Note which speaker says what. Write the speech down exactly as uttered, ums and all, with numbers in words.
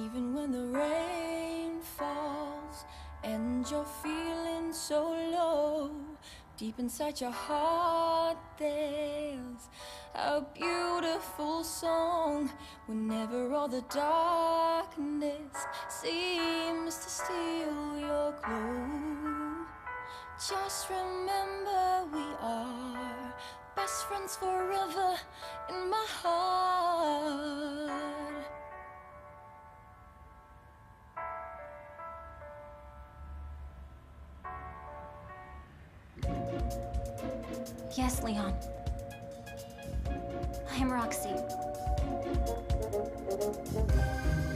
Speaker 1: Even when the rain falls and you're feeling so low, deep inside your heart there's a beautiful song. Whenever all the darkness seems to steal your glow, just remember we are best friends forever in my heart.
Speaker 2: Yes, Leon. I'm Roxy.